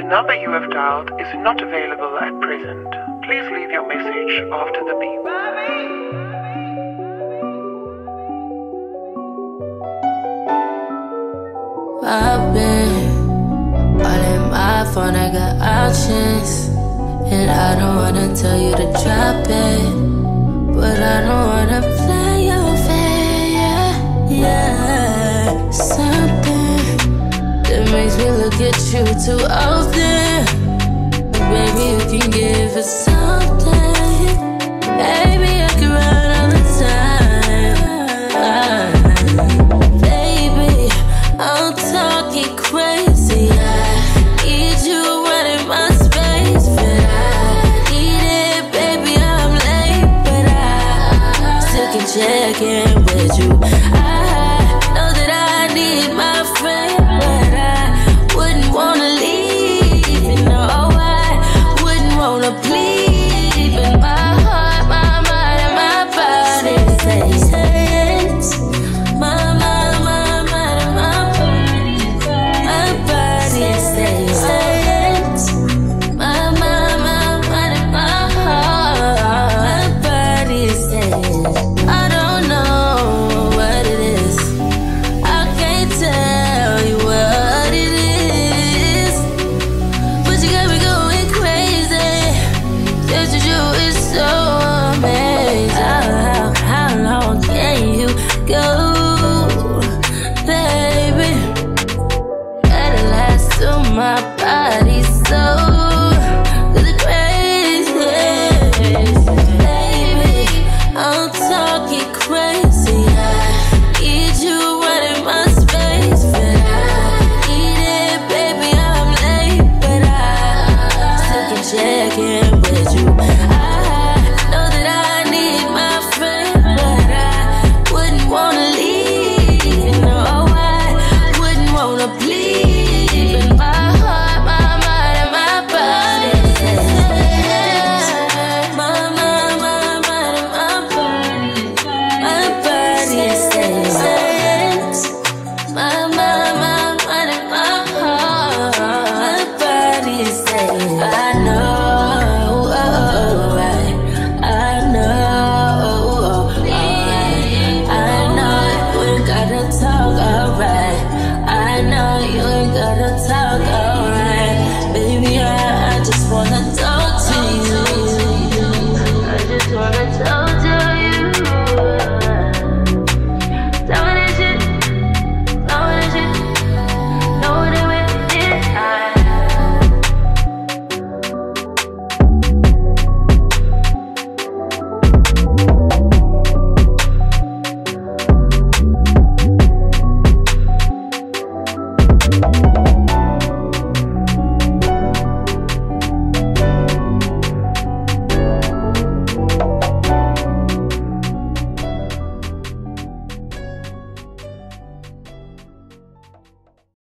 number you have dialed is not available at present. Please leave your message after the beep. I've been all in my phone, I got options, and I don't wanna tell you to drop it, but I don't wanna play your fair, yeah. Something that makes me look at you too often. Baby, you can give it something. Baby, I can run all the time. Baby, I'm talking crazy. I need you running my space, but I need it, baby. I'm late, but I still can check in with you. I know that I need my friend, but I wouldn't wanna leave. You know, I wouldn't wanna bleed, but my heart, my mind, and my body say yes. My body says yes. My mind and my heart. My body says I don't know what it is. I can't tell you what it is, but you got me going crazy. Just you is so amazing. How long can you go, baby? Gotta last till my body's so crazy. Baby, I'm talking crazy. I need you running my space, but I need it, baby. I'm late, but I still can check in with you. I know that I need my friend, but I wouldn't wanna leave. You know, I wouldn't wanna bleed, but my heart, my mind, and my body says yes. My mind, and my body. My body says yes. My mind, and my heart. My body says I know, right? I know, alright. I know you ain't gotta talk, alright. I know you ain't gotta talk,